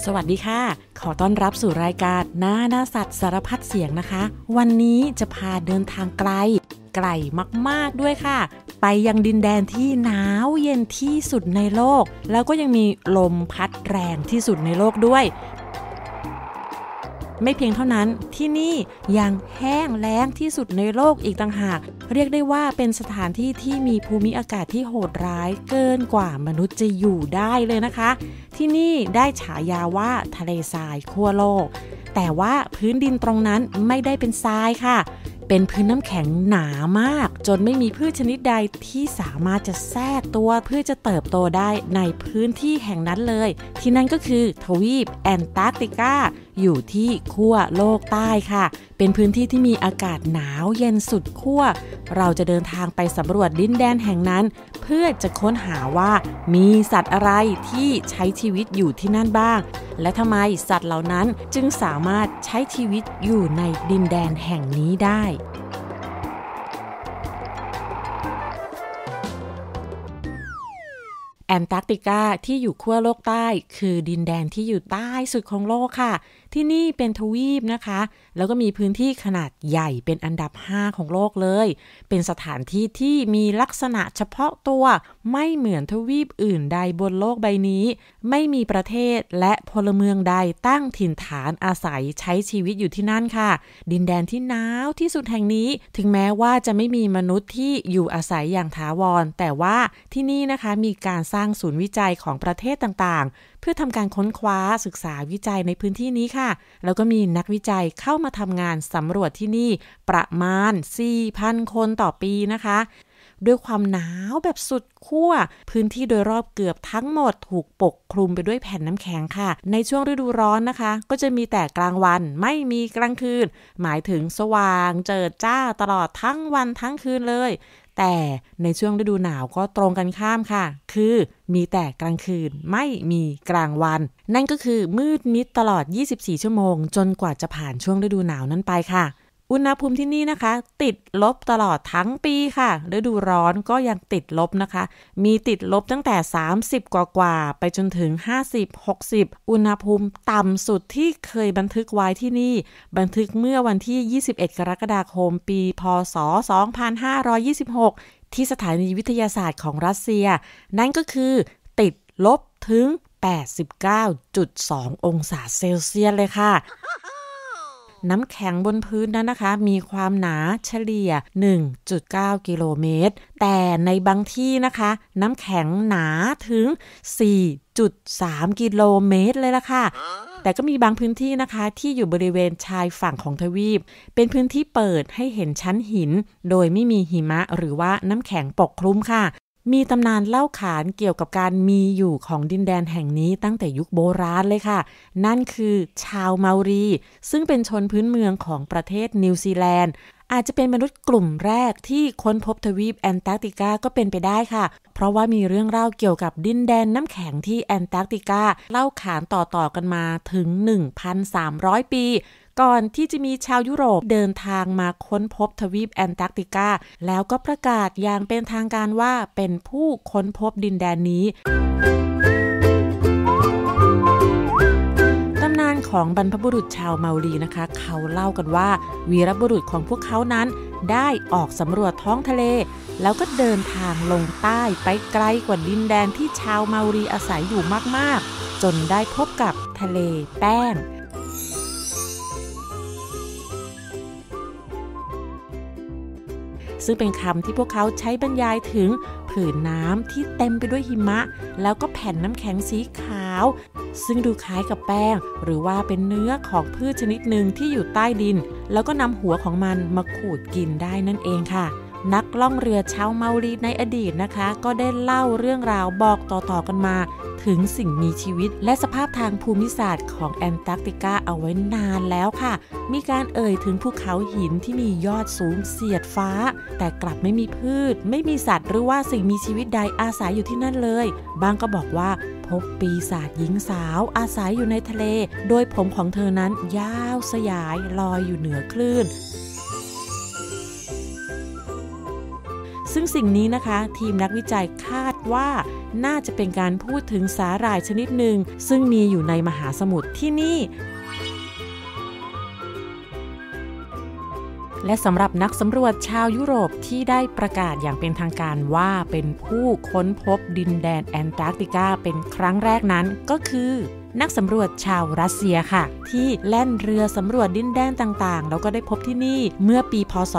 สวัสดีค่ะขอต้อนรับสู่รายการหน้าสัตว์สารพัดเสียงนะคะวันนี้จะพาเดินทางไกลมากๆด้วยค่ะไปยังดินแดนที่หนาวเย็นที่สุดในโลกแล้วก็ยังมีลมพัดแรงที่สุดในโลกด้วยไม่เพียงเท่านั้นที่นี่ยังแห้งแล้งที่สุดในโลกอีกต่างหากเรียกได้ว่าเป็นสถานที่ที่มีภูมิอากาศที่โหดร้ายเกินกว่ามนุษย์จะอยู่ได้เลยนะคะที่นี่ได้ฉายาว่าทะเลทรายขั้วโลกแต่ว่าพื้นดินตรงนั้นไม่ได้เป็นทรายค่ะเป็นพื้นน้ำแข็งหนามากจนไม่มีพืชชนิดใดที่สามารถจะแทรกตัวเพื่อจะเติบโตได้ในพื้นที่แห่งนั้นเลยที่นั่นก็คือทวีปแอนตาร์กติกาอยู่ที่ขั้วโลกใต้ค่ะเป็นพื้นที่ที่มีอากาศหนาวเย็นสุดขั้วเราจะเดินทางไปสำรวจดินแดนแห่งนั้นเพื่อจะค้นหาว่ามีสัตว์อะไรที่ใช้ชีวิตอยู่ที่นั่นบ้างและทำไมสัตว์เหล่านั้นจึงสามารถใช้ชีวิตอยู่ในดินแดนแห่งนี้ได้แอนตาร์กติกาที่อยู่ขั้วโลกใต้คือดินแดนที่อยู่ใต้สุดของโลกค่ะที่นี่เป็นทวีปนะคะแล้วก็มีพื้นที่ขนาดใหญ่เป็นอันดับ5ของโลกเลยเป็นสถานที่ที่มีลักษณะเฉพาะตัวไม่เหมือนทวีปอื่นใดบนโลกใบนี้ไม่มีประเทศและพลเมืองใดตั้งถิ่นฐานอาศัยใช้ชีวิตอยู่ที่นั่นค่ะดินแดนที่หนาวที่สุดแห่งนี้ถึงแม้ว่าจะไม่มีมนุษย์ที่อยู่อาศัยอย่างถาวรแต่ว่าที่นี่นะคะมีการสร้างศูนย์วิจัยของประเทศต่างๆเพื่อทำการค้นคว้าศึกษาวิจัยในพื้นที่นี้ค่ะแล้วก็มีนักวิจัยเข้ามาทำงานสำรวจที่นี่ประมาณ 4,000 คนต่อปีนะคะด้วยความหนาวแบบสุดขั้วพื้นที่โดยรอบเกือบทั้งหมดถูกปกคลุมไปด้วยแผ่นน้ำแข็งค่ะในช่วงฤดูร้อนนะคะก็จะมีแต่กลางวันไม่มีกลางคืนหมายถึงสว่างเจิดจ้าตลอดทั้งวันทั้งคืนเลยแต่ในช่วงฤดูหนาวก็ตรงกันข้ามค่ะคือมีแต่กลางคืนไม่มีกลางวันนั่นก็คือมืดมิดตลอด24ชั่วโมงจนกว่าจะผ่านช่วงฤดูหนาวนั้นไปค่ะอุณหภูมิที่นี่นะคะติดลบตลอดทั้งปีค่ะฤดูร้อนก็ยังติดลบนะคะมีติดลบตั้งแต่30กว่าไปจนถึง50-60อุณหภูมิต่ำสุดที่เคยบันทึกไว้ที่นี่บันทึกเมื่อวันที่21กรกฎาคมปีพ.ศ. 2526ที่สถานีวิทยาศาสตร์ของรัสเซียนั่นก็คือติดลบถึง 89.2 องศาเซลเซียสเลยค่ะน้ำแข็งบนพื้นนั้นนะคะมีความหนาเฉลี่ย 1.9 กิโลเมตรแต่ในบางที่นะคะน้ำแข็งหนาถึง 4.3 กิโลเมตรเลยล่ะค่ะแต่ก็มีบางพื้นที่นะคะที่อยู่บริเวณชายฝั่งของทวีปเป็นพื้นที่เปิดให้เห็นชั้นหินโดยไม่มีหิมะหรือว่าน้ำแข็งปกคลุมค่ะมีตำนานเล่าขานเกี่ยวกับการมีอยู่ของดินแดนแห่งนี้ตั้งแต่ยุคโบราณเลยค่ะนั่นคือชาวเมารีซึ่งเป็นชนพื้นเมืองของประเทศนิวซีแลนด์อาจจะเป็นมนุษย์กลุ่มแรกที่ค้นพบทวีปแอนตาร์กติกาก็เป็นไปได้ค่ะเพราะว่ามีเรื่องเล่าเกี่ยวกับดินแดนน้ำแข็งที่แอนตาร์กติกาเล่าขานต่อกันมาถึง 1,300 ปีก่อนที่จะมีชาวยุโรปเดินทางมาค้นพบทวีปแอนตาร์กติกาแล้วก็ประกาศอย่างเป็นทางการว่าเป็นผู้ค้นพบดินแดนนี้ตำนานของบรรพบุรุษชาวเมารีนะคะเขาเล่ากันว่าวีรบุรุษของพวกเขานั้นได้ออกสำรวจท้องทะเลแล้วก็เดินทางลงใต้ไปไกลกว่าดินแดนที่ชาวเมารีอาศัยอยู่มากๆจนได้พบกับทะเลแป้งซึ่งเป็นคำที่พวกเขาใช้บรรยายถึงผืนน้ำที่เต็มไปด้วยหิมะแล้วก็แผ่นน้ำแข็งสีขาวซึ่งดูคล้ายกับแป้งหรือว่าเป็นเนื้อของพืชชนิดหนึ่งที่อยู่ใต้ดินแล้วก็นำหัวของมันมาขูดกินได้นั่นเองค่ะนักล่องเรือชาวเมารีในอดีตนะคะก็ได้เล่าเรื่องราวบอกต่อๆกันมาถึงสิ่งมีชีวิตและสภาพทางภูมิศาสตร์ของแอนตาร์กติกาเอาไว้นานแล้วค่ะมีการเอ่ยถึงภูเขาหินที่มียอดสูงเสียดฟ้าแต่กลับไม่มีพืชไม่มีสัตว์หรือว่าสิ่งมีชีวิตใดอาศัยอยู่ที่นั่นเลยบางก็บอกว่าพบปีศาจหญิงสาวอาศัยอยู่ในทะเลโดยผมของเธอนั้นยาวสยายลอยอยู่เหนือคลื่น ซึ่งสิ่งนี้นะคะทีมนักวิจัยคาดว่าน่าจะเป็นการพูดถึงสาหร่ายชนิดหนึ่งซึ่งมีอยู่ในมหาสมุทรที่นี่และสำหรับนักสำรวจชาวยุโรปที่ได้ประกาศอย่างเป็นทางการว่าเป็นผู้ค้นพบดินแดนแอนตาร์กติกาเป็นครั้งแรกนั้นก็คือนักสำรวจชาวรัสเซียค่ะที่แล่นเรือสำรวจดินแดนต่างๆแล้วก็ได้พบที่นี่เมื่อปีพ.ศ.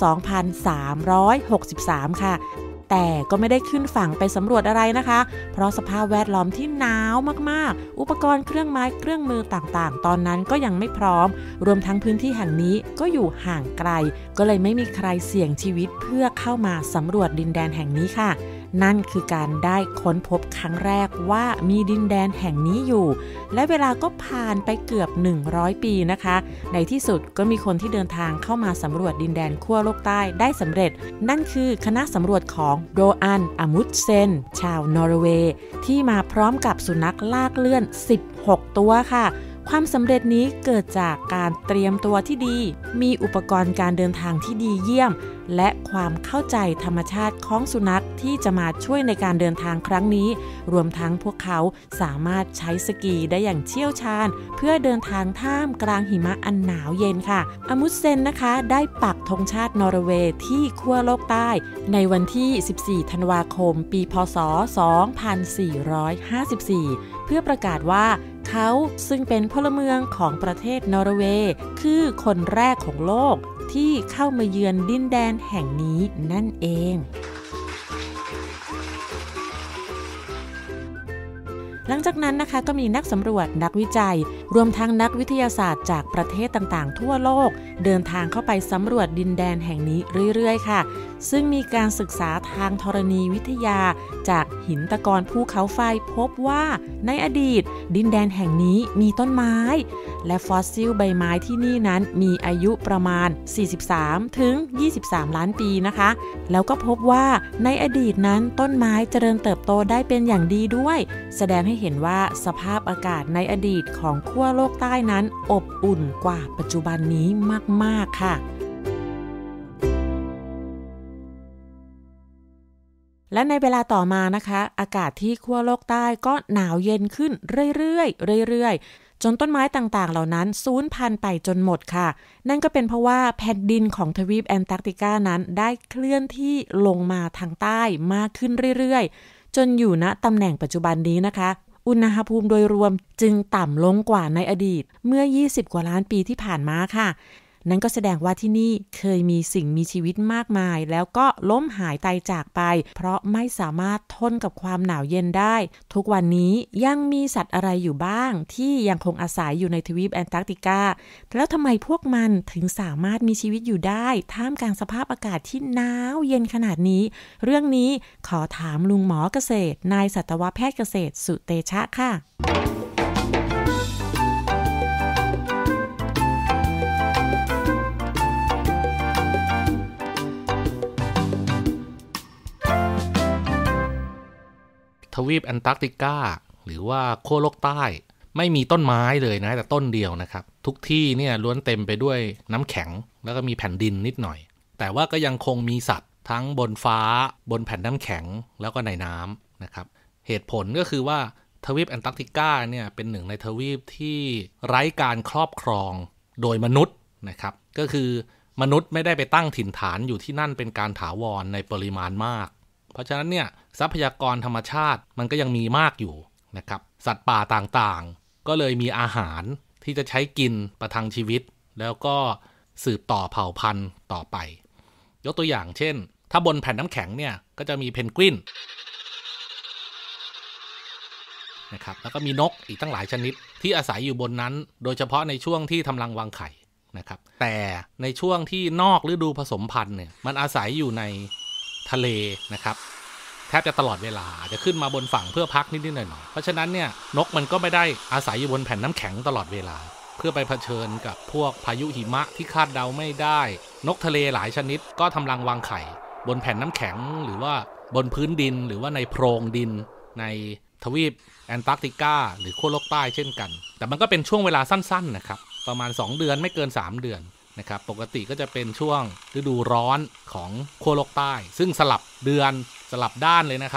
2363 ค่ะแต่ก็ไม่ได้ขึ้นฝั่งไปสำรวจอะไรนะคะเพราะสภาพแวดล้อมที่หนาวมากๆอุปกรณ์เครื่องไม้เครื่องมือต่างๆตอนนั้นก็ยังไม่พร้อมรวมทั้งพื้นที่แห่งนี้ก็อยู่ห่างไกลก็เลยไม่มีใครเสี่ยงชีวิตเพื่อเข้ามาสำรวจดินแดนแห่งนี้ค่ะนั่นคือการได้ค้นพบครั้งแรกว่ามีดินแดนแห่งนี้อยู่และเวลาก็ผ่านไปเกือบ100ปีนะคะในที่สุดก็มีคนที่เดินทางเข้ามาสำรวจดินแดนขั้วโลกใต้ได้สำเร็จนั่นคือคณะสำรวจของโรอัน อมุดเซนชาวนอร์เวย์ที่มาพร้อมกับสุนัขลากเลื่อน16ตัวค่ะความสำเร็จนี้เกิดจากการเตรียมตัวที่ดีมีอุปกรณ์การเดินทางที่ดีเยี่ยมและความเข้าใจธรรมชาติของสุนัขที่จะมาช่วยในการเดินทางครั้งนี้รวมทั้งพวกเขาสามารถใช้สกีได้อย่างเชี่ยวชาญเพื่อเดินทางท่ามกลางหิมะอันหนาวเย็นค่ะอมุดเซนนะคะได้ปักธงชาตินอร์เวย์ที่ขั้วโลกใต้ในวันที่14ธันวาคมปีพ.ศ. 2454เพื่อประกาศว่าเขาซึ่งเป็นพลเมืองของประเทศนอร์เวย์คือคนแรกของโลกที่เข้ามาเยือนดินแดนแห่งนี้นั่นเองหลังจากนั้นนะคะก็มีนักสำรวจนักวิจัยรวมทั้งนักวิทยาศาสตร์จากประเทศต่างๆทั่วโลกเดินทางเข้าไปสำรวจดินแดนแห่งนี้เรื่อยๆค่ะซึ่งมีการศึกษาทางธรณีวิทยาจากหินตะกอนภูเขาไฟพบว่าในอดีตดินแดนแห่งนี้มีต้นไม้และฟอสซิลใบไม้ที่นี่นั้นมีอายุประมาณ43ถึง23ล้านปีนะคะแล้วก็พบว่าในอดีตนั้นต้นไม้เจริญเติบโตได้เป็นอย่างดีด้วยแสดงให้เห็นว่าสภาพอากาศในอดีตของขั้วโลกใต้นั้นอบอุ่นกว่าปัจจุบันนี้มากๆค่ะและในเวลาต่อมานะคะอากาศที่ขั้วโลกใต้ก็หนาวเย็นขึ้นเรื่อยๆจนต้นไม้ต่างๆเหล่านั้นสูญพันธุ์ไปจนหมดค่ะนั่นก็เป็นเพราะว่าแผ่นดินของทวีปแอนตาร์กติกานั้นได้เคลื่อนที่ลงมาทางใต้มากขึ้นเรื่อยๆจนอยู่ณตำแหน่งปัจจุบันนี้นะคะอุณหภูมิโดยรวมจึงต่ำลงกว่าในอดีตเมื่อ20กว่าล้านปีที่ผ่านมาค่ะนั่นก็แสดงว่าที่นี่เคยมีสิ่งมีชีวิตมากมายแล้วก็ล้มหายตายจากไปเพราะไม่สามารถทนกับความหนาวเย็นได้ทุกวันนี้ยังมีสัตว์อะไรอยู่บ้างที่ยังคงอาศัยอยู่ในทวีปแอนตาร์กติกาแล้วทำไมพวกมันถึงสามารถมีชีวิตอยู่ได้ท่ามกลางสภาพอากาศที่หนาวเย็นขนาดนี้เรื่องนี้ขอถามลุงหมอเกษตรนายสัตวแพทย์เกษตรสุเตชะค่ะทวีปแอนตาร์กติกาหรือว่าขั้วโลกใต้ไม่มีต้นไม้เลยนะแต่ต้นเดียวนะครับทุกที่เนี่ยล้วนเต็มไปด้วยน้ำแข็งแล้วก็มีแผ่นดินนิดหน่อยแต่ว่าก็ยังคงมีสัตว์ทั้งบนฟ้าบนแผ่นน้ำแข็งแล้วก็ในน้ำนะครับเหตุผลก็คือว่าทวีปแอนตาร์กติกาเนี่ยเป็นหนึ่งในทวีปที่ไร้การครอบครองโดยมนุษย์นะครับก็คือมนุษย์ไม่ได้ไปตั้งถิ่นฐานอยู่ที่นั่นเป็นการถาวรในปริมาณมากเพราะฉะนั้นเนี่ยทรัพยากรธรรมชาติมันก็ยังมีมากอยู่นะครับสัตว์ป่าต่างๆก็เลยมีอาหารที่จะใช้กินประทังชีวิตแล้วก็สืบต่อเผ่าพันธุ์ต่อไปยกตัวอย่างเช่นถ้าบนแผ่นน้ำแข็งเนี่ยก็จะมีเพนกวินนะครับแล้วก็มีนกอีกตั้งหลายชนิดที่อาศัยอยู่บนนั้นโดยเฉพาะในช่วงที่กำลังวางไข่นะครับแต่ในช่วงที่นอกฤดูผสมพันธุ์เนี่ยมันอาศัยอยู่ในทะเลนะครับแทบจะตลอดเวลาจะขึ้นมาบนฝั่งเพื่อพักนิดๆหน่อยๆเพราะฉะนั้นเนี่ยนกมันก็ไม่ได้อาศัยอยู่บนแผ่นน้ำแข็งตลอดเวลาเพื่อไปเผชิญกับพวกพายุหิมะที่คาดเดาไม่ได้นกทะเลหลายชนิดก็ทำรังวางไข่บนแผ่นน้ำแข็งหรือว่าบนพื้นดินหรือว่าในโพรงดินในทวีปแอนตาร์กติกาหรือขั้วโลกใต้เช่นกันแต่มันก็เป็นช่วงเวลาสั้นๆนะครับประมาณ2เดือนไม่เกิน3เดือนนะครับปกติก็จะเป็นช่วงฤดูร้อนของขั้วโลกใต้ซึ่งสลับเดือนสลับด้านเลยนะครับ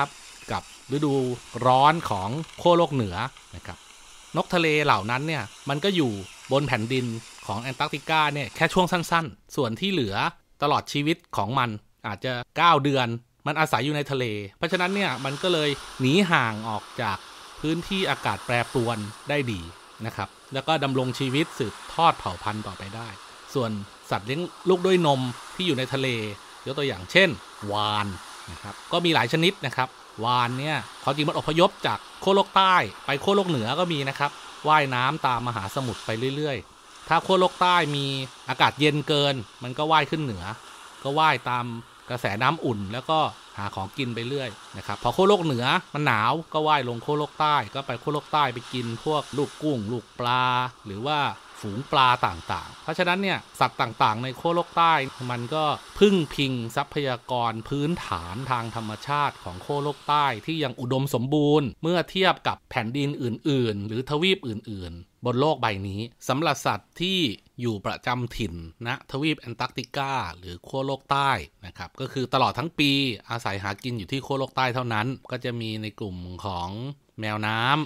กับฤดูร้อนของขั้วโลกเหนือนะครับนกทะเลเหล่านั้นเนี่ยมันก็อยู่บนแผ่นดินของแอนตาร์กติกาเนี่ยแค่ช่วงสั้นๆส่วนที่เหลือตลอดชีวิตของมันอาจจะ9 เดือนมันอาศัยอยู่ในทะเลเพราะฉะนั้นเนี่ยมันก็เลยหนีห่างออกจากพื้นที่อากาศแปรปรวนได้ดีนะครับแล้วก็ดำรงชีวิตสืบทอดเผ่าพันธุ์ต่อไปได้ส่วนสัตว์เลี้ยงลูกด้วยนมที่อยู่ในทะเลยกตัวอย่างเช่นวาฬนะครับก็มีหลายชนิดนะครับวาฬเนี่ยเขาจริงมันอพยพจากขั้วโลกใต้ไปขั้วโลกเหนือก็มีนะครับว่ายน้ำตามมหาสมุทรไปเรื่อยๆถ้าขั้วโลกใต้มีอากาศเย็นเกินมันก็ว่ายขึ้นเหนือก็ว่ายตามกระแสน้ำอุ่นแล้วก็หาของกินไปเรื่อยนะครับพอขั้วโลกเหนือมันหนาวก็ว่ายลงขั้วโลกใต้ก็ไปขั้วโลกใต้ไปกินพวกลูกกุ้งลูกปลาหรือว่าฝูงปลาต่างๆเพราะฉะนั้นเนี่ยสัตว์ต่างๆในขั้วโลกใต้มันก็พึ่งพิงทรัพยากรพื้นฐานทางธรรมชาติของขั้วโลกใต้ที่ยังอุดมสมบูรณ์เมื่อเทียบกับแผ่นดินอื่นๆหรือทวีปอื่นๆบนโลกใบนี้สำหรับสัตว์ที่อยู่ประจำถิ่นณทวีปแอนตาร์กติกาหรือขั้วโลกใต้นะครับก็คือตลอดทั้งปีอาศัยหากินอยู่ที่ขั้วโลกใต้เท่านั้นก็จะมีในกลุ่มของแมวน้ำ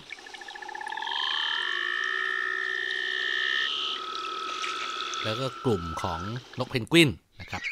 แล้วก็กลุ่มของนกเพนกวินนะครับ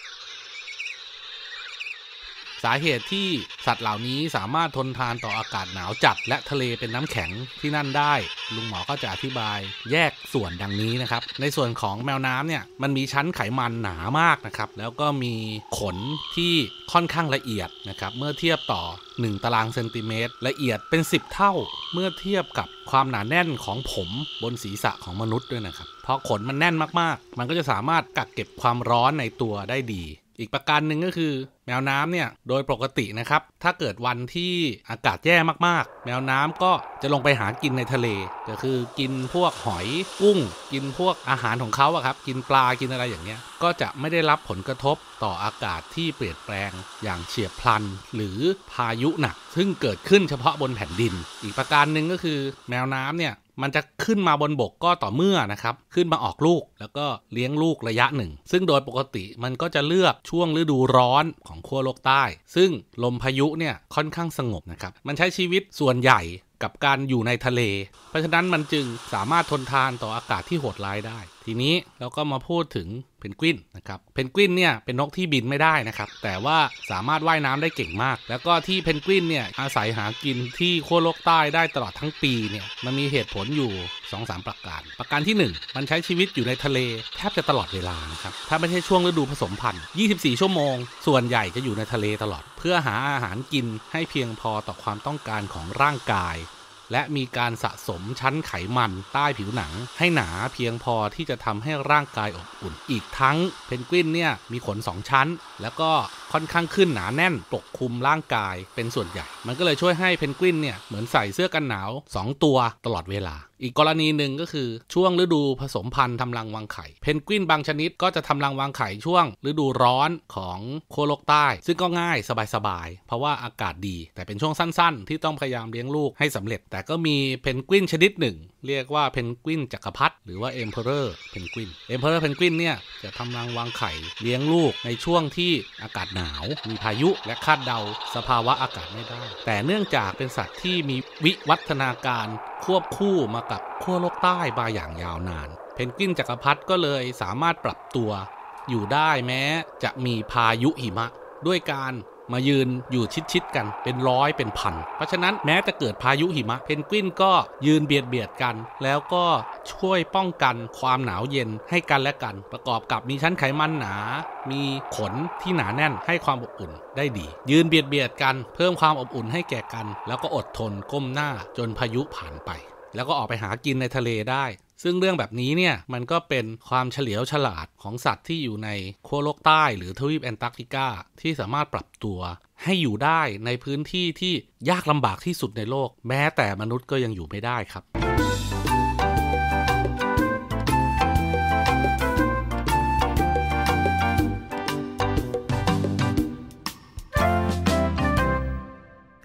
สาเหตุที่สัตว์เหล่านี้สามารถทนทานต่ออากาศหนาวจัดและทะเลเป็นน้ำแข็งที่นั่นได้ลุงหมอก็จะอธิบายแยกส่วนดังนี้นะครับในส่วนของแมวน้ำเนี่ยมันมีชั้นไขมันหนามากนะครับแล้วก็มีขนที่ค่อนข้างละเอียดนะครับเมื่อเทียบต่อ1 ตารางเซนติเมตรละเอียดเป็น10 เท่าเมื่อเทียบกับความหนาแน่นของผมบนศีรษะของมนุษย์ด้วยนะครับเพราะขนมันแน่นมากๆมันก็จะสามารถกักเก็บความร้อนในตัวได้ดีอีกประการหนึ่งก็คือแมวน้ำเนี่ยโดยปกตินะครับถ้าเกิดวันที่อากาศแย่มากๆแมวน้ำก็จะลงไปหากินในทะเลก็คือกินพวกหอยกุ้งกินพวกอาหารของเขาอะครับกินปลากินอะไรอย่างเงี้ยก็จะไม่ได้รับผลกระทบต่ออากาศที่เปลี่ยนแปลงอย่างเฉียบพลันหรือพายุหนักซึ่งเกิดขึ้นเฉพาะบนแผ่นดินอีกประการหนึ่งก็คือแมวน้ำเนี่ยมันจะขึ้นมาบนบกก็ต่อเมื่อนะครับขึ้นมาออกลูกแล้วก็เลี้ยงลูกระยะหนึ่งซึ่งโดยปกติมันก็จะเลือกช่วงฤดูร้อนของขั้วโลกใต้ซึ่งลมพายุเนี่ยค่อนข้างสงบนะครับมันใช้ชีวิตส่วนใหญ่กับการอยู่ในทะเลเพราะฉะนั้นมันจึงสามารถทนทานต่ออากาศที่โหดร้ายได้ทีนี้เราก็มาพูดถึงเพนกวินนะครับเพนกวินเนี่ยเป็นนกที่บินไม่ได้นะครับแต่ว่าสามารถว่ายน้ำได้เก่งมากแล้วก็ที่เพนกวินเนี่ยอาศัยหากินที่ขั้วโลกใต้ได้ตลอดทั้งปีเนี่ยมันมีเหตุผลอยู่ 2-3 ประการที่1มันใช้ชีวิตอยู่ในทะเลแทบจะตลอดเวลานะครับถ้าไม่ใช่ช่วงฤดูผสมพันธุ์24 ชั่วโมงส่วนใหญ่จะอยู่ในทะเลตลอดเพื่อหาอาหารกินให้เพียงพอต่อความต้องการของร่างกายและมีการสะสมชั้นไขมันใต้ผิวหนังให้หนาเพียงพอที่จะทำให้ร่างกายอบอุ่นอีกทั้งเพนกวินเนี่ยมีขน2 ชั้นแล้วก็ค่อนข้างขึ้นหนาแน่นปกคลุมร่างกายเป็นส่วนใหญ่มันก็เลยช่วยให้เพนกวินเนี่ยเหมือนใส่เสื้อกันหนาว2 ตัวตลอดเวลาอีกกรณีหนึ่งก็คือช่วงฤดูผสมพันธุ์ทำรังวางไข่เพนกวินบางชนิดก็จะทำรังวางไข่ช่วงฤดูร้อนของขั้วโลกใต้ซึ่งก็ง่ายสบายๆเพราะว่าอากาศดีแต่เป็นช่วงสั้นๆที่ต้องพยายามเลี้ยงลูกให้สำเร็จแต่ก็มีเพนกวินชนิดหนึ่งเรียกว่าเพนกวินจักรพรรดิหรือว่าเอ็มเพอเรอร์เพนกวินเนี่ยจะทำรังวางไข่เลี้ยงลูกในช่วงที่อากาศหนาวมีพายุและคาดเดาสภาวะอากาศไม่ได้แต่เนื่องจากเป็นสัตว์ที่มีวิวัฒนาการควบคู่มากับขั้วโลกใต้มาอย่างยาวนานเพนกวินจักรพรรดิก็เลยสามารถปรับตัวอยู่ได้แม้จะมีพายุหิมะด้วยการมายืนอยู่ชิดๆกันเป็นร้อยเป็นพันเพราะฉะนั้นแม้จะเกิดพายุหิมะเพนกวินก็ยืนเบียดกันแล้วก็ช่วยป้องกันความหนาวเย็นให้กันและกันประกอบกับมีชั้นไขมันหนามีขนที่หนาแน่นให้ความอบอุ่นได้ดียืนเบียดกันเพิ่มความอบอุ่นให้แก่กันแล้วก็อดทนก้มหน้าจนพายุผ่านไปแล้วก็ออกไปหากินในทะเลได้ซึ่งเรื่องแบบนี้เนี่ยมันก็เป็นความเฉลียวฉลาดของสัตว์ที่อยู่ในขั้วโลกใต้หรือทวีปแอนตาร์กติกาที่สามารถปรับตัวให้อยู่ได้ในพื้นที่ที่ยากลำบากที่สุดในโลกแม้แต่มนุษย์ก็ยังอยู่ไม่ได้ครับ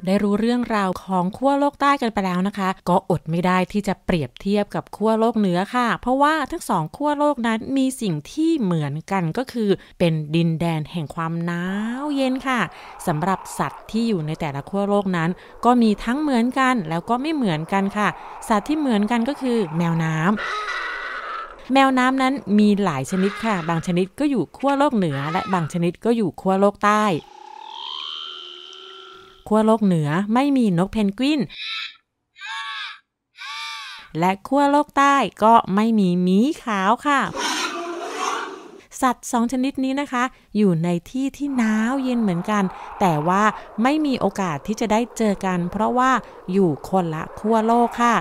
ได้รู้เรื่องราวของขั้วโลกใต้กันไปแล้วนะคะก็อดไม่ได้ที่จะเปรียบเทียบกับขั้วโลกเหนือค่ะเพราะว่าทั้งสองขั้วโลกนั้นมีสิ่งที่เหมือนกันก็คือเป็นดินแดนแห่งความหนาวเย็นค่ะสำหรับสัตว์ที่อยู่ในแต่ละขั้วโลกนั้นก็มีทั้งเหมือนกันแล้วก็ไม่เหมือนกันค่ะสัตว์ที่เหมือนกันก็คือแมวน้ำนั้นมีหลายชนิดค่ะบางชนิดก็อยู่ขั้วโลกเหนือและบางชนิดก็อยู่ขั้วโลกใต้ขั้วโลกเหนือไม่มีนกเพนกวินและขั้วโลกใต้ก็ไม่มีหมีขาวค่ะสัตว์2ชนิดนี้นะคะอยู่ในที่ที่หนาวเย็นเหมือนกันแต่ว่าไม่มีโอกาสที่จะได้เจอกันเพราะว่าอยู่คนละขั้วโลกค่ะ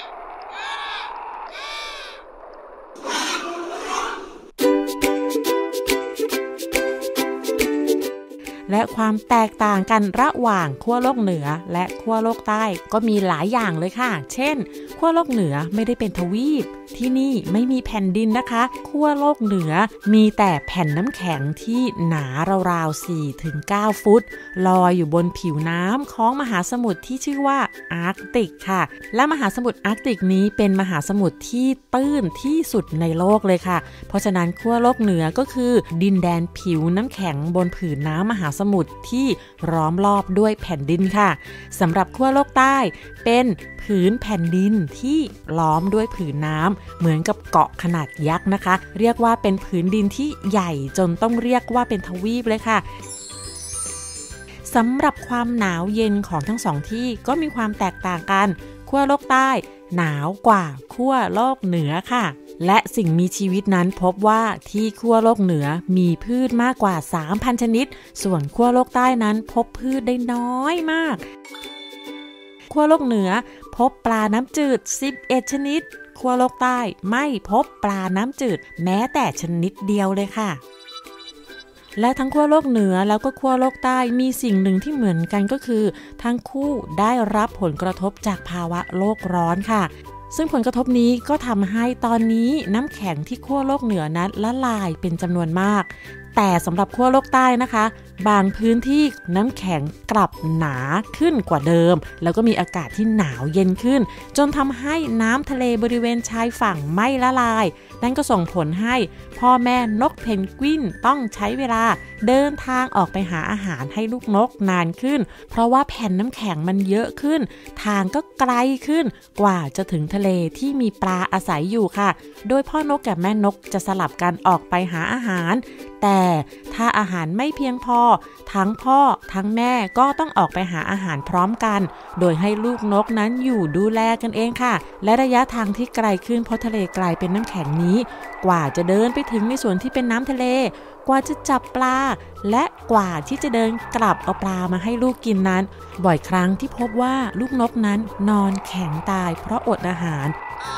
และความแตกต่างกันระหว่างขั้วโลกเหนือและขั้วโลกใต้ก็มีหลายอย่างเลยค่ะเช่นขั้วโลกเหนือไม่ได้เป็นทวีปที่นี่ไม่มีแผ่นดินนะคะขั้วโลกเหนือมีแต่แผ่นน้ำแข็งที่หนาราวๆ 4-9 ฟุตลอยอยู่บนผิวน้ำของมหาสมุทรที่ชื่อว่าอาร์กติกค่ะและมหาสมุทรอาร์กติกนี้เป็นมหาสมุทรที่ตื้นที่สุดในโลกเลยค่ะเพราะฉะนั้นขั้วโลกเหนือก็คือดินแดนผิวน้ำแข็งบนผืนน้ำมหาสมุทรที่ล้อมรอบด้วยแผ่นดินค่ะสำหรับขั้วโลกใต้เป็นผืนแผ่นดินที่ล้อมด้วยผืนน้ำเหมือนกับเกาะขนาดยักษ์นะคะเรียกว่าเป็นผืนดินที่ใหญ่จนต้องเรียกว่าเป็นทวีปเลยค่ะสำหรับความหนาวเย็นของทั้งสองที่ก็มีความแตกต่างกันขั้วโลกใต้หนาวกว่าขั้วโลกเหนือค่ะและสิ่งมีชีวิตนั้นพบว่าที่ขั้วโลกเหนือมีพืชมากกว่า 3,000 ชนิดส่วนขั้วโลกใต้นั้นพบพืชได้น้อยมากขั้วโลกเหนือพบปลาน้ำจืด11ชนิดขั้วโลกใต้ไม่พบปลาน้ำจืดแม้แต่ชนิดเดียวเลยค่ะและทั้งขั้วโลกเหนือแล้วก็ขั้วโลกใต้มีสิ่งหนึ่งที่เหมือนกันก็คือทั้งคู่ได้รับผลกระทบจากภาวะโลกร้อนค่ะซึ่งผลกระทบนี้ก็ทำให้ตอนนี้น้ำแข็งที่ขั้วโลกเหนือนั้นละลายเป็นจำนวนมากแต่สำหรับขั้วโลกใต้นะคะบางพื้นที่น้ำแข็งกลับหนาขึ้นกว่าเดิมแล้วก็มีอากาศที่หนาวเย็นขึ้นจนทำให้น้ำทะเลบริเวณชายฝั่งไม่ละลายนั่นก็ส่งผลให้พ่อแม่นกเพนกวินต้องใช้เวลาเดินทางออกไปหาอาหารให้ลูกนกนานขึ้นเพราะว่าแผ่นน้ำแข็งมันเยอะขึ้นทางก็ไกลขึ้นกว่าจะถึงทะเลที่มีปลาอาศัยอยู่ค่ะโดยพ่อนกกับแม่นกจะสลับกันออกไปหาอาหารแต่ถ้าอาหารไม่เพียงพอทั้งพ่อทั้งแม่ก็ต้องออกไปหาอาหารพร้อมกันโดยให้ลูกนกนั้นอยู่ดูแลกันเองค่ะและระยะทางที่ไกลขึ้นเพราะทะเลกลายเป็นน้ำแข็งนี้กว่าจะเดินไปถึงในส่วนที่เป็นน้ำทะเลกว่าจะจับปลาและกว่าที่จะเดินกลับเอาปลามาให้ลูกกินนั้นบ่อยครั้งที่พบว่าลูกนกนั้นนอนแข็งตายเพราะอดอาหาร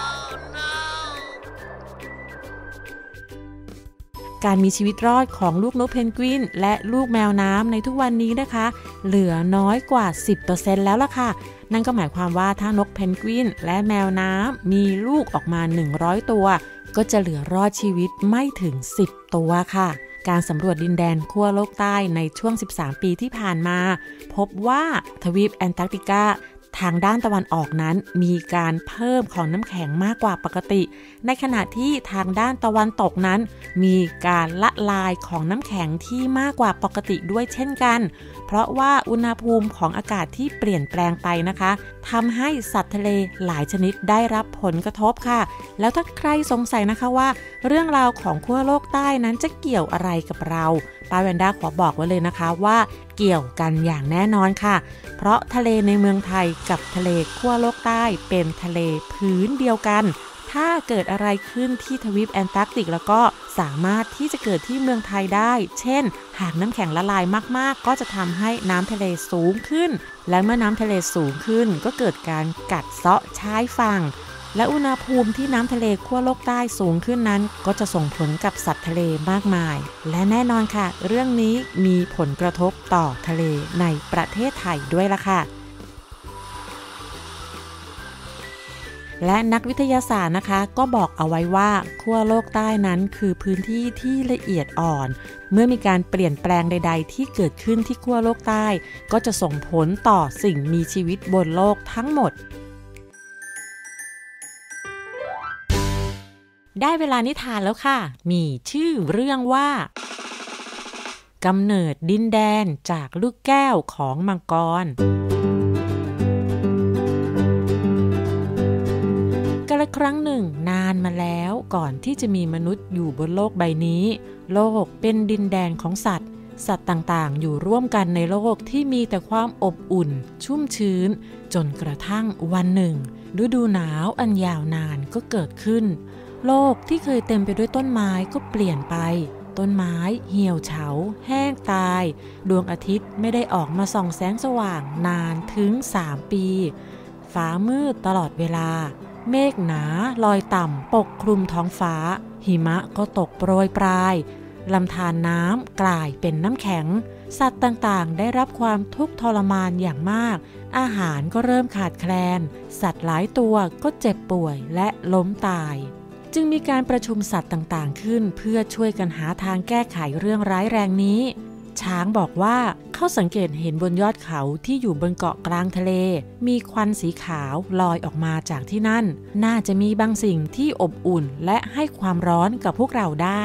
การมีชีวิตรอดของลูกนกเพนกวินและลูกแมวน้ำในทุกวันนี้นะคะเหลือน้อยกว่า 10% แล้วล่ะค่ะนั่นก็หมายความว่าถ้านกเพนกวินและแมวน้ำมีลูกออกมา100ตัวก็จะเหลือรอดชีวิตไม่ถึง10ตัวค่ะการสำรวจดินแดนขั้วโลกใต้ในช่วง13ปีที่ผ่านมาพบว่าทวีปแอนตาร์กติกาทางด้านตะวันออกนั้นมีการเพิ่มของน้ำแข็งมากกว่าปกติในขณะที่ทางด้านตะวันตกนั้นมีการละลายของน้ำแข็งที่มากกว่าปกติด้วยเช่นกันเพราะว่าอุณหภูมิของอากาศที่เปลี่ยนแปลงไปนะคะทำให้สัตว์ทะเลหลายชนิดได้รับผลกระทบค่ะแล้วถ้าใครสงสัยนะคะว่าเรื่องราวของขั้วโลกใต้นั้นจะเกี่ยวอะไรกับเราป้าแวนด้าขอบอกไว้เลยนะคะว่าเกี่ยวกันอย่างแน่นอนค่ะเพราะทะเลในเมืองไทยกับทะเลขั้วโลกใต้เป็นทะเลพื้นเดียวกันถ้าเกิดอะไรขึ้นที่ทวีปแอนตาร์กติกแล้วก็สามารถที่จะเกิดที่เมืองไทยได้เช่นหากน้ำแข็งละลายมากๆก็จะทำให้น้ำทะเลสูงขึ้นและเมื่อน้ำทะเลสูงขึ้นก็เกิดการกัดเซาะชายฝั่งและอุณหภูมิที่น้ำทะเลขั้วโลกใต้สูงขึ้นนั้นก็จะส่งผลกับสัตว์ทะเลมากมายและแน่นอนค่ะเรื่องนี้มีผลกระทบต่อทะเลในประเทศไทยด้วยล่ะค่ะและนักวิทยาศาสตร์นะคะก็บอกเอาไว้ว่าขั้วโลกใต้นั้นคือพื้นที่ที่ละเอียดอ่อนเมื่อมีการเปลี่ยนแปลงใดๆที่เกิดขึ้นที่ขั้วโลกใต้ก็จะส่งผลต่อสิ่งมีชีวิตบนโลกทั้งหมดได้เวลานิทานแล้วค่ะมีชื่อเรื่องว่ากำเนิดดินแดนจากลูกแก้วของมังกรกาลครั้งหนึ่งนานมาแล้วก่อนที่จะมีมนุษย์อยู่บนโลกใบนี้โลกเป็นดินแดนของสัตว์ต่างๆอยู่ร่วมกันในโลกที่มีแต่ความอบอุ่นชุ่มชื้นจนกระทั่งวันหนึ่งฤดูหนาวอันยาวนานก็เกิดขึ้นโลกที่เคยเต็มไปด้วยต้นไม้ก็เปลี่ยนไปต้นไม้เหี่ยวเฉาแห้งตายดวงอาทิตย์ไม่ได้ออกมาส่องแสงสว่างนานถึง3 ปีฟ้ามืดตลอดเวลาเมฆหนาลอยต่ำปกคลุมท้องฟ้าหิมะก็ตกโปรยปลายลำธารน้ำกลายเป็นน้ำแข็งสัตว์ต่างๆได้รับความทุกข์ทรมานอย่างมากอาหารก็เริ่มขาดแคลนสัตว์หลายตัวก็เจ็บป่วยและล้มตายจึงมีการประชุมสัตว์ต่างๆขึ้นเพื่อช่วยกันหาทางแก้ไขเรื่องร้ายแรงนี้ช้างบอกว่าเขาสังเกตเห็นบนยอดเขาที่อยู่บนเกาะกลางทะเลมีควันสีขาวลอยออกมาจากที่นั่นน่าจะมีบางสิ่งที่อบอุ่นและให้ความร้อนกับพวกเราได้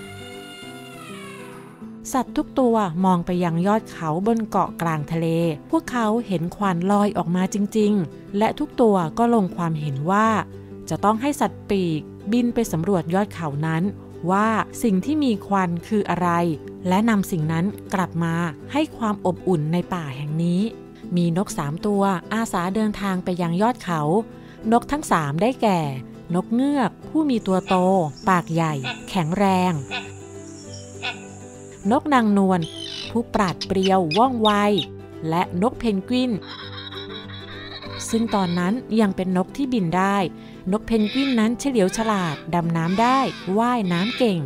สัตว์ทุกตัวมองไปยังยอดเขาบนเกาะกลางทะเลพวกเขาเห็นควันลอยออกมาจริงๆและทุกตัวก็ลงความเห็นว่าจะต้องให้สัตว์ปีกบินไปสำรวจยอดเขานั้นว่าสิ่งที่มีควันคืออะไรและนำสิ่งนั้นกลับมาให้ความอบอุ่นในป่าแห่งนี้มีนก3 ตัวอาสาเดินทางไปยังยอดเขานกทั้ง3ได้แก่นกเงือกผู้มีตัวโตปากใหญ่แข็งแรงนกนางนวลผู้ปราดเปรียวว่องไวและนกเพนกวินซึ่งตอนนั้นยังเป็นนกที่บินได้นกเพนกวินนั้นเฉลียวฉลาดดำน้ำได้ว่ายน้ำเก่ง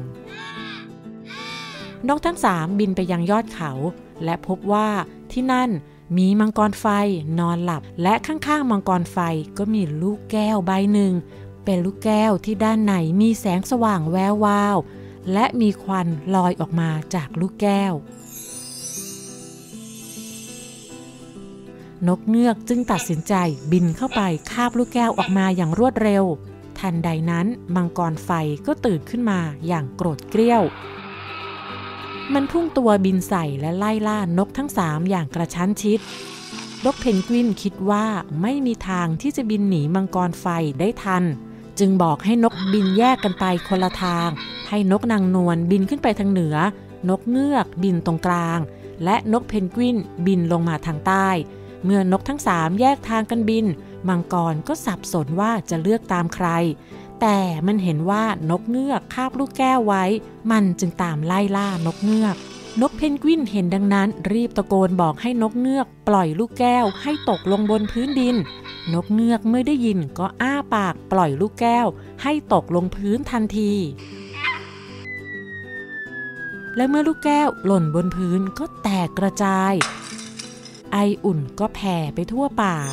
นกทั้ง3บินไปยังยอดเขาและพบว่าที่นั่นมีมังกรไฟนอนหลับและข้างๆมังกรไฟก็มีลูกแก้วใบหนึ่งเป็นลูกแก้วที่ด้านในมีแสงสว่างแวววาวและมีควันลอยออกมาจากลูกแก้วนกเงือกจึงตัดสินใจบินเข้าไปคาบลูกแก้วออกมาอย่างรวดเร็วทันใดนั้นมังกรไฟก็ตื่นขึ้นมาอย่างโกรธเกรี้ยวมันพุ่งตัวบินใส่และไล่ล่านกทั้ง3อย่างกระชั้นชิดนกเพนกวินคิดว่าไม่มีทางที่จะบินหนีมังกรไฟได้ทันจึงบอกให้นกบินแยกกันไปคนละทางให้นกนางนวลบินขึ้นไปทางเหนือนกเงือกบินตรงกลางและนกเพนกวินบินลงมาทางใต้เมื่อนกทั้ง3แยกทางกันบินมังกรก็สับสนว่าจะเลือกตามใครแต่มันเห็นว่านกเงือกคาบลูกแก้วไว้มันจึงตามไล่ล่านกเงือกนกเพนกวินเห็นดังนั้นรีบตะโกนบอกให้นกเงือกปล่อยลูกแก้วให้ตกลงบนพื้นดินนกเงือกเมื่อได้ยินก็อ้าปากปล่อยลูกแก้วให้ตกลงพื้นทันทีและเมื่อลูกแก้วหล่นบนพื้นก็แตกกระจายไออุ่นก็แผ่ไปทั่วป่า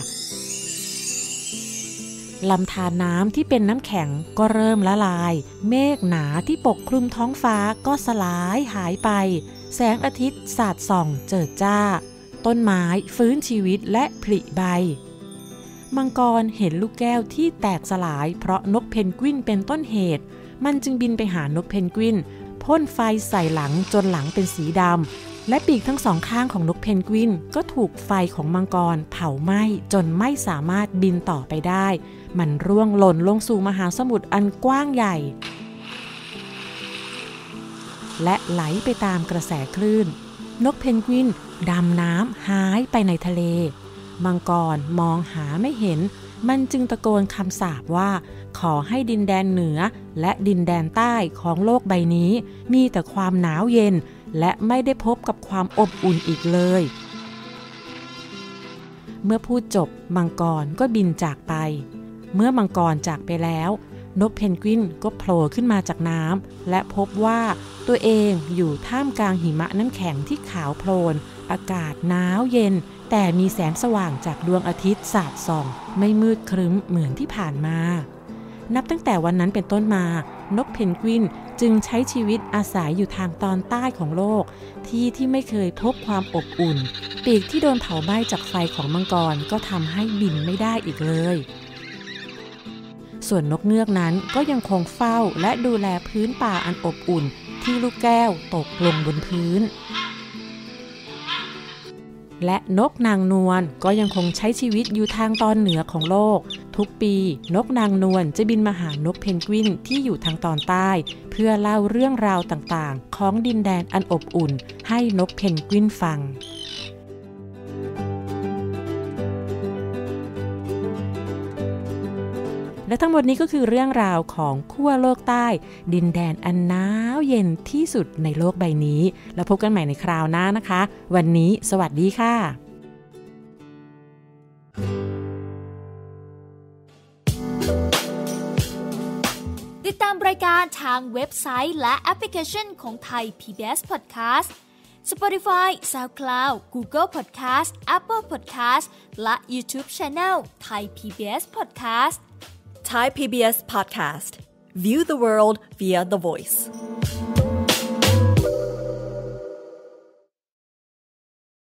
ลำธารน้ำที่เป็นน้ำแข็งก็เริ่มละลายเมฆหนาที่ปกคลุมท้องฟ้าก็สลายหายไปแสงอาทิตย์สาดส่องเจิดจ้าต้นไม้ฟื้นชีวิตและผลิใบมังกรเห็นลูกแก้วที่แตกสลายเพราะนกเพนกวินเป็นต้นเหตุมันจึงบินไปหานกเพนกวินพ่นไฟใส่หลังจนหลังเป็นสีดำและปีกทั้ง2ข้างของนกเพนกวินก็ถูกไฟของมังกรเผาไหม้จนไม่สามารถบินต่อไปได้มันร่วงหล่นลงสู่มหาสมุทรอันกว้างใหญ่และไหลไปตามกระแสคลื่นนกเพนกวินดำน้ำหายไปในทะเลมังกรมองหาไม่เห็นมันจึงตะโกนคำสาปว่าขอให้ดินแดนเหนือและดินแดนใต้ของโลกใบนี้มีแต่ความหนาวเย็นและไม่ได้พบกับความอบอุ่นอีกเลยเมื่อพูดจบมังกรก็บินจากไปเมื่อมังกรจากไปแล้วนกเพนกวินก็โผล่ขึ้นมาจากน้ำและพบว่าตัวเองอยู่ท่ามกลางหิมะน้ำแข็งที่ขาวโพลนอากาศหนาวเย็นแต่มีแสงสว่างจากดวงอาทิตย์สาดส่องไม่มืดครึ้มเหมือนที่ผ่านมานับตั้งแต่วันนั้นเป็นต้นมานกเพนกวินจึงใช้ชีวิตอาศัยอยู่ทางตอนใต้ของโลกที่ไม่เคยพบความอบอุ่นปีกที่โดนเผาไหม้จากไฟของมังกรก็ทำให้บินไม่ได้อีกเลยส่วนนกเงือกนั้นก็ยังคงเฝ้าและดูแลพื้นป่าอันอบอุ่นที่ลูกแก้วตกลงบนพื้นและนกนางนวลก็ยังคงใช้ชีวิตอยู่ทางตอนเหนือของโลกทุกปีนกนางนวลจะบินมาหานกเพนกวินที่อยู่ทางตอนใต้เพื่อเล่าเรื่องราวต่างๆของดินแดนอันอบอุ่นให้นกเพนกวินฟังและทั้งหมดนี้ก็คือเรื่องราวของขั้วโลกใต้ดินแดนอันหนาวเย็นที่สุดในโลกใบนี้แล้วพบกันใหม่ในคราวหน้านะคะวันนี้สวัสดีค่ะติดตามรายการทางเว็บไซต์และแอปพลิเคชันของไทย PBS Podcast Spotify, SoundCloud, Google Podcast, Apple Podcast และ YouTube Channel Thai PBS Podcast Thai PBS Podcast. View the world via the voice.